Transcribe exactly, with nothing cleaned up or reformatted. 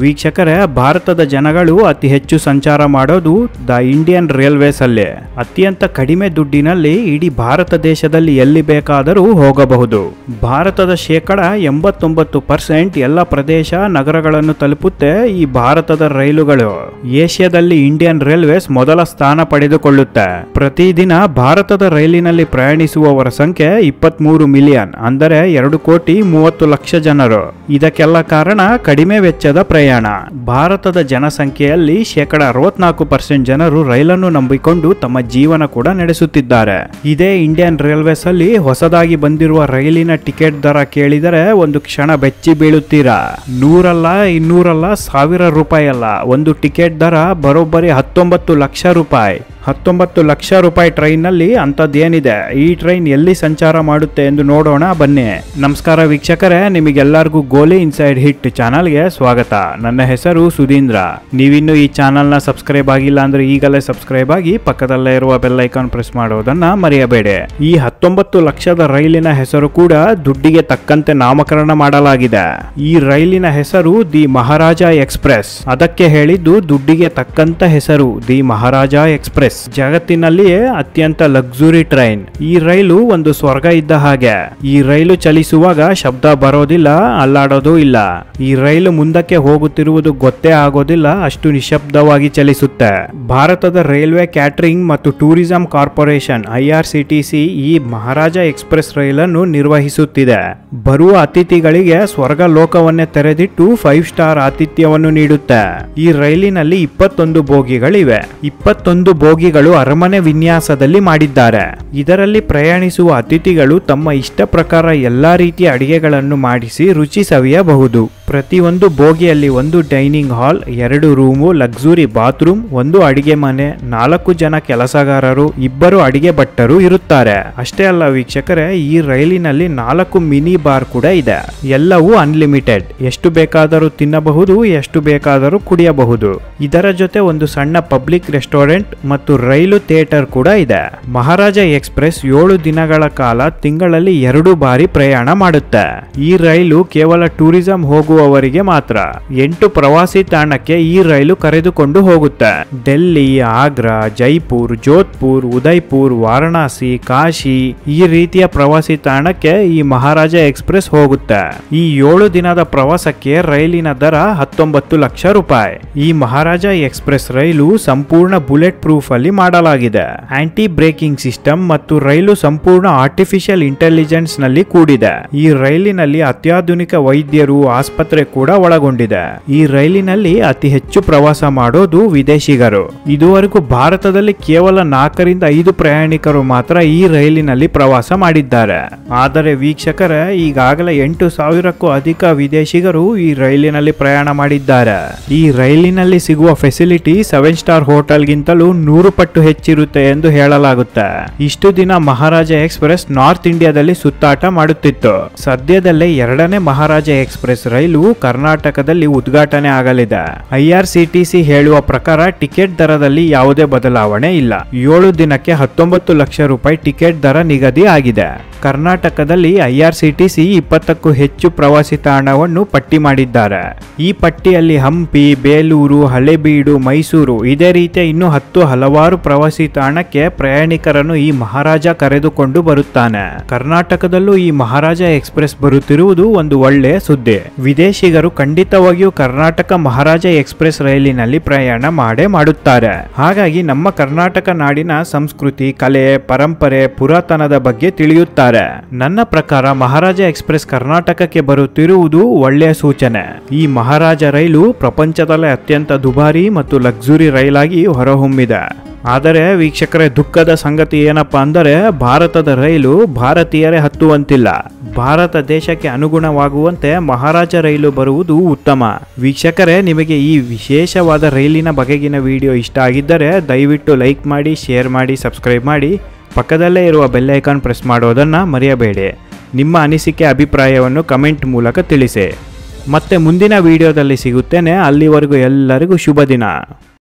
ವೀಕ್ಷಕರೇ, ಭಾರತದ ಜನಗಳು ಅತಿ ಹೆಚ್ಚು ಸಂಚಾರ ಮಾಡೋದು ದ ಇಂಡಿಯನ್ ರೈಲ್ವೇಸ್ ಅಲ್ಲಿ. ಅತ್ಯಂತ ಕಡಿಮೆ ದುಡ್ಡಿನಲ್ಲಿ ಇಡೀ ಭಾರತ ದೇಶದಲ್ಲಿ ಎಲ್ಲಿ ಬೇಕಾದರೂ ಹೋಗಬಹುದು. ಭಾರತದ ಶೇಕಡ ಎಂಬತ್ತೊಂಬತ್ತು ಪರ್ಸೆಂಟ್ ಎಲ್ಲ ಪ್ರದೇಶ ನಗರಗಳನ್ನು ತಲುಪುತ್ತೆ ಈ ಭಾರತದ ರೈಲುಗಳು. ಏಷ್ಯಾದಲ್ಲಿ ಇಂಡಿಯನ್ ರೈಲ್ವೇಸ್ ಮೊದಲ ಸ್ಥಾನ ಪಡೆದುಕೊಳ್ಳುತ್ತೆ. ಪ್ರತಿದಿನ ಭಾರತದ ರೈಲಿನಲ್ಲಿ ಪ್ರಯಾಣಿಸುವವರ ಸಂಖ್ಯೆ ಇಪ್ಪತ್ಮೂರು ಮಿಲಿಯನ್, ಅಂದರೆ ಎರಡು ಕೋಟಿ ಮೂವತ್ತು ಲಕ್ಷ ಜನರು. ಇದಕ್ಕೆಲ್ಲ ಕಾರಣ ಕಡಿಮೆ ವೆಚ್ಚದ ಪ್ರಯಾಣ. ಭಾರತದ ಜನಸಂಖ್ಯೆಯಲ್ಲಿ ಶೇಕಡ ಅರವತ್ನಾಲ್ಕು ಪರ್ಸೆಂಟ್ ಜನರು ರೈಲನ್ನು ನಂಬಿಕೊಂಡು ತಮ್ಮ ಜೀವನ ಕೂಡ ನಡೆಸುತ್ತಿದ್ದಾರೆ. ಇದೇ ಇಂಡಿಯನ್ ರೈಲ್ವೇಸ್ ಅಲ್ಲಿ ಹೊಸದಾಗಿ ಬಂದಿರುವ ರೈಲಿನ ಟಿಕೆಟ್ ದರ ಕೇಳಿದರೆ ಒಂದು ಕ್ಷಣ ಬೆಚ್ಚಿ ಬೀಳುತ್ತೀರಾ. ನೂರಲ್ಲ, ಇನ್ನೂರಲ್ಲ, ಸಾವಿರ ರೂಪಾಯಿ ಅಲ್ಲ, ಒಂದು ಟಿಕೆಟ್ ದರ ಬರೋಬ್ಬರಿ ಹತ್ತೊಂಬತ್ತು ಲಕ್ಷ ರೂಪಾಯಿ. ಹತ್ತೊಂಬತ್ತು ಲಕ್ಷ ರೂಪಾಯಿ ಟ್ರೈನ್ ನಲ್ಲಿ ಅಂತದ್ದೇನಿದೆ? ಈ ಟ್ರೈನ್ ಎಲ್ಲಿ ಸಂಚಾರ ಮಾಡುತ್ತೆ ಎಂದು ನೋಡೋಣ ಬನ್ನಿ. ನಮಸ್ಕಾರ ವೀಕ್ಷಕರೇ, ನಿಮಗೆಲ್ಲರಿಗೂ ಗೋಲಿ ಇನ್ಸೈಡ್ ಹಿಟ್ ಚಾನಲ್ಗೆ ಸ್ವಾಗತ. ನನ್ನ ಹೆಸರು ಸುಧೀಂದ್ರ. ನೀವಿನ್ನು ಈ ಚಾನಲ್ ನ ಸಬ್ಸ್ಕ್ರೈಬ್ ಆಗಿಲ್ಲ ಅಂದ್ರೆ ಈಗಲೇ ಸಬ್ಸ್ಕ್ರೈಬ್ ಆಗಿ ಪಕ್ಕದಲ್ಲೇ ಇರುವ ಬೆಲ್ ಐಕಾನ್ ಪ್ರೆಸ್ ಮಾಡೋದನ್ನ ಮರೆಯಬೇಡಿ. ಈ ಹತ್ತೊಂಬತ್ತು ಲಕ್ಷದ ರೈಲಿನ ಹೆಸರು ಕೂಡ ದುಡ್ಡಿಗೆ ತಕ್ಕಂತೆ ನಾಮಕರಣ ಮಾಡಲಾಗಿದೆ. ಈ ರೈಲಿನ ಹೆಸರು ದಿ ಮಹಾರಾಜ ಎಕ್ಸ್ಪ್ರೆಸ್. ಅದಕ್ಕೆ ಹೇಳಿದ್ದು ದುಡ್ಡಿಗೆ ತಕ್ಕಂತ ಹೆಸರು ದಿ ಮಹಾರಾಜ ಎಕ್ಸ್ಪ್ರೆಸ್. ಜಗತ್ತಿನಲ್ಲಿಯೇ ಅತ್ಯಂತ ಲಕ್ಸುರಿ ಟ್ರೈನ್. ಈ ರೈಲು ಒಂದು ಸ್ವರ್ಗ ಇದ್ದ ಹಾಗೆ. ಈ ರೈಲು ಚಲಿಸುವಾಗ ಶಬ್ದ ಬರೋದಿಲ್ಲ, ಅಲ್ಲಾಡೋದು ಇಲ್ಲ. ಈ ರೈಲು ಮುಂದಕ್ಕೆ ಹೋಗುತ್ತಿರುವುದು ಗೊತ್ತೇ ಆಗೋದಿಲ್ಲ, ಅಷ್ಟು ನಿಶಬ್ದವಾಗಿ ಚಲಿಸುತ್ತೆ. ಭಾರತದ ರೈಲ್ವೆ ಕ್ಯಾಟರಿಂಗ್ ಮತ್ತು tourism corporation I R C T C ಈ ಮಹಾರಾಜ ಎಕ್ಸ್ಪ್ರೆಸ್ ರೈಲನ್ನು ನಿರ್ವಹಿಸುತ್ತಿದೆ. ಬರುವ ಅತಿಥಿಗಳಿಗೆ ಸ್ವರ್ಗ ಲೋಕವನ್ನೇ ತೆರೆದಿಟ್ಟು ಫೈವ್ ಸ್ಟಾರ್ ಆತಿಥ್ಯವನ್ನು ನೀಡುತ್ತೆ. ಈ ರೈಲಿನಲ್ಲಿ ಇಪ್ಪತ್ತೊಂದು ಬೋಗಿಗಳಿವೆ. ಇಪ್ಪತ್ತೊಂದು ಬೋಗಿ ಅರಮನೆ ವಿನ್ಯಾಸದಲ್ಲಿ ಮಾಡಿದ್ದಾರೆ. ಇದರಲ್ಲಿ ಪ್ರಯಾಣಿಸುವ ಅತಿಥಿಗಳು ತಮ್ಮ ಇಷ್ಟ ಪ್ರಕಾರ ಎಲ್ಲಾ ರೀತಿಯ ಅಡಿಗೆಗಳನ್ನು ಮಾಡಿಸಿ ರುಚಿ ಸವಿಯಬಹುದು. ಪ್ರತಿಯೊಂದು ಬೋಗಿಯಲ್ಲಿ ಒಂದು ಡೈನಿಂಗ್ ಹಾಲ್, ಎರಡು ರೂಮು, ಲಕ್ಸುರಿ ಬಾತ್ರೂಮ್, ಒಂದು ಅಡಿಗೆ ಮನೆ, ನಾಲ್ಕು ಜನ ಕೆಲಸಗಾರರು, ಇಬ್ಬರು ಅಡಿಗೆ ಭಟ್ಟರು ಇರುತ್ತಾರೆ. ಅಷ್ಟೇ ಅಲ್ಲ ವೀಕ್ಷಕರೇ, ಈ ರೈಲಿನಲ್ಲಿ ನಾಲ್ಕು ಮಿನಿ ಬಾರ್ ಕೂಡ ಇದೆ. ಎಲ್ಲವೂ ಅನ್ಲಿಮಿಟೆಡ್. ಎಷ್ಟು ಬೇಕಾದರೂ ತಿನ್ನಬಹುದು, ಎಷ್ಟು ಬೇಕಾದರೂ ಕುಡಿಯಬಹುದು. ಇದರ ಜೊತೆ ಒಂದು ಸಣ್ಣ ಪಬ್ಲಿಕ್ ರೆಸ್ಟೋರೆಂಟ್ ಮತ್ತು ರೈಲು ಥಿಯೇಟರ್ ಕೂಡ ಇದೆ. ಮಹಾರಾಜ ಎಕ್ಸ್ಪ್ರೆಸ್ ಏಳು ದಿನಗಳ ಕಾಲ ತಿಂಗಳಲ್ಲಿ ಎರಡು ಬಾರಿ ಪ್ರಯಾಣ ಮಾಡುತ್ತೆ. ಈ ರೈಲು ಕೇವಲ ಟೂರಿಸಂ ಹೋಗುವವರಿಗೆ ಮಾತ್ರ. ಎಂಟು ಪ್ರವಾಸಿ ತಾಣಕ್ಕೆ ಈ ರೈಲು ಕರೆದುಕೊಂಡು ಹೋಗುತ್ತೆ. ಡೆಲ್ಲಿ, ಆಗ್ರಾ, ಜೈಪುರ್, ಜೋಧ್ಪುರ್, ಉದಯ್ಪುರ್, ವಾರಣಾಸಿ, ಕಾಶಿ ಈ ರೀತಿಯ ಪ್ರವಾಸಿ ತಾಣಕ್ಕೆ ಈ ಮಹಾರಾಜ ಎಕ್ಸ್ಪ್ರೆಸ್ ಹೋಗುತ್ತೆ. ಈ ಏಳು ದಿನದ ಪ್ರವಾಸಕ್ಕೆ ರೈಲಿನ ದರ ಹತ್ತೊಂಬತ್ತು ಲಕ್ಷ ರೂಪಾಯಿ. ಈ ಮಹಾರಾಜ ಎಕ್ಸ್ಪ್ರೆಸ್ ರೈಲು ಸಂಪೂರ್ಣ ಬುಲೆಟ್ ಪ್ರೂಫ್ ಅಲ್ಲಿ ಮಾಡಲಾಗಿದೆ. ಆಂಟಿ ಬ್ರೇಕಿಂಗ್ ಸಿಸ್ಟಮ್ ಮತ್ತು ರೈಲು ಸಂಪೂರ್ಣ ಆರ್ಟಿಫಿಷಿಯಲ್ ಇಂಟೆಲಿಜೆನ್ಸ್ ನಲ್ಲಿ ಕೂಡಿದೆ. ಈ ರೈಲಿನಲ್ಲಿ ಅತ್ಯಾಧುನಿಕ ವೈದ್ಯರು, ಆಸ್ಪತ್ರೆ ಕೂಡ ಒಳಗೊಂಡಿದೆ. ಈ ರೈಲಿನಲ್ಲಿ ಅತಿ ಹೆಚ್ಚು ಪ್ರವಾಸ ಮಾಡೋದು ವಿದೇಶಿಗರು. ಇದುವರೆಗೂ ಭಾರತದಲ್ಲಿ ಕೇವಲ ನಾಲ್ಕರಿಂದ ಐದು ಪ್ರಯಾಣಿಕರು ಮಾತ್ರ ಈ ರೈಲಿನಲ್ಲಿ ಪ್ರವಾಸ ಮಾಡಿದ್ದಾರೆ. ಆದರೆ ವೀಕ್ಷಕರೇ, ಈಗಾಗಲೇ ಎಂಟು ಸಾವಿರಕ್ಕೂ ಅಧಿಕ ವಿದೇಶಿಗರು ಈ ರೈಲಿನಲ್ಲಿ ಪ್ರಯಾಣ ಮಾಡಿದ್ದಾರೆ. ಈ ರೈಲಿನಲ್ಲಿ ಸಿಗುವ ಫೆಸಿಲಿಟಿ ಸೆವೆನ್ ಸ್ಟಾರ್ ಹೋಟೆಲ್ಗಿಂತಲೂ ನೂರು ಪಟ್ಟು ಹೆಚ್ಚಿರುತ್ತೆ ಎಂದು ಹೇಳಲಾಗುತ್ತೆ. ಇಷ್ಟು ದಿನ ಮಹಾರಾಜ ಎಕ್ಸ್ಪ್ರೆಸ್ ನಾರ್ತ್ ಇಂಡಿಯಾದಲ್ಲಿ ಸುತ್ತಾಟ ಮಾಡುತ್ತಿತ್ತು. ಸದ್ಯದಲ್ಲೇ ಎರಡನೇ ಮಹಾರಾಜ ಎಕ್ಸ್ಪ್ರೆಸ್ ರೈಲು ಕರ್ನಾಟಕದಲ್ಲಿ ಉದ್ಘಾಟನೆ ಆಗಲಿದೆ. I R C T C ಹೇಳುವ ಪ್ರಕಾರ ಟಿಕೆಟ್ ದರದಲ್ಲಿ ಯಾವುದೇ ಬದಲಾವಣೆ ಇಲ್ಲ. ಏಳು ದಿನಕ್ಕೆ ಹತ್ತೊಂಬತ್ತು ಲಕ್ಷ ರೂಪಾಯಿ ಟಿಕೆಟ್ ದರ ನಿಗದಿ ಆಗಿದೆ. ಕರ್ನಾಟಕದಲ್ಲಿ I R C T C ಇಪ್ಪತ್ತಕ್ಕೂ ಹೆಚ್ಚು ಪ್ರವಾಸಿ ತಾಣವನ್ನು ಪಟ್ಟಿ ಮಾಡಿದ್ದಾರೆ. ಈ ಪಟ್ಟಿಯಲ್ಲಿ ಹಂಪಿ, ಬೇಲೂರು, ಹಳೆಬೀಡು, ಮೈಸೂರು ಇದೇ ರೀತಿಯ ಇನ್ನು ಹತ್ತು ಹಲವಾರು ಪ್ರವಾಸಿ ತಾಣಕ್ಕೆ ಪ್ರಯಾಣಿಕರನ್ನು ಈ ಮಹಾರಾಜ ಕರೆದುಕೊಂಡು ಬರುತ್ತಾನೆ. ಕರ್ನಾಟಕದಲ್ಲೂ ಈ ಮಹಾರಾಜ ಎಕ್ಸ್ಪ್ರೆಸ್ ಬರುತ್ತಿರುವುದು ಒಂದು ಒಳ್ಳೆಯ ಸುದ್ದಿ. ವಿದೇಶಿಗರು ಖಂಡಿತವಾಗಿಯೂ ಕರ್ನಾಟಕ ಮಹಾರಾಜ ಎಕ್ಸ್ಪ್ರೆಸ್ ರೈಲಿನಲ್ಲಿ ಪ್ರಯಾಣ ಮಾಡೇ ಮಾಡುತ್ತಾರೆ. ಹಾಗಾಗಿ ನಮ್ಮ ಕರ್ನಾಟಕ ನಾಡಿನ ಸಂಸ್ಕೃತಿ, ಕಲೆ, ಪರಂಪರೆ, ಪುರಾತನದ ಬಗ್ಗೆ ತಿಳಿಯುತ್ತಾರೆ. ನನ್ನ ಪ್ರಕಾರ ಮಹಾರಾಜ ಎಕ್ಸ್ಪ್ರೆಸ್ ಕರ್ನಾಟಕಕ್ಕೆ ಬರುತ್ತಿರುವುದು ಒಳ್ಳೆಯ ಸೂಚನೆ. ಈ ಮಹಾರಾಜ ರೈಲು ಪ್ರಪಂಚದಲ್ಲೇ ಅತ್ಯಂತ ದುಬಾರಿ ಮತ್ತು ಲಕ್ಸುರಿ ರೈಲಾಗಿ ಹೊರಹೊಮ್ಮಿದೆ. ಆದರೆ ವೀಕ್ಷಕರೇ, ದುಃಖದ ಸಂಗತಿ ಏನಪ್ಪಾ ಅಂದರೆ ಭಾರತದ ರೈಲು ಭಾರತೀಯರೇ ಹತ್ತುವಂತಿಲ್ಲ. ಭಾರತ ದೇಶಕ್ಕೆ ಅನುಗುಣವಾಗುವಂತೆ ಮಹಾರಾಜ ರೈಲು ಬರುವುದು ಉತ್ತಮ. ವೀಕ್ಷಕರೇ, ನಿಮಗೆ ಈ ವಿಶೇಷವಾದ ರೈಲಿನ ಬಗೆಗಿನ ವಿಡಿಯೋ ಇಷ್ಟ ಆಗಿದ್ದರೆ ದಯವಿಟ್ಟು ಲೈಕ್ ಮಾಡಿ, ಶೇರ್ ಮಾಡಿ, ಸಬ್ಸ್ಕ್ರೈಬ್ ಮಾಡಿ, ಪಕ್ಕದಲ್ಲೇ ಇರುವ ಬೆಲ್ ಐಕಾನ್ ಪ್ರೆಸ್ ಮಾಡೋದನ್ನು ಮರೆಯಬೇಡಿ. ನಿಮ್ಮ ಅನಿಸಿಕೆ ಅಭಿಪ್ರಾಯವನ್ನು ಕಮೆಂಟ್ ಮೂಲಕ ತಿಳಿಸಿ. ಮತ್ತೆ ಮುಂದಿನ ವಿಡಿಯೋದಲ್ಲಿ ಸಿಗುತ್ತೇನೆ. ಅಲ್ಲಿವರೆಗೂ ಎಲ್ಲರಿಗೂ ಶುಭ ದಿನ.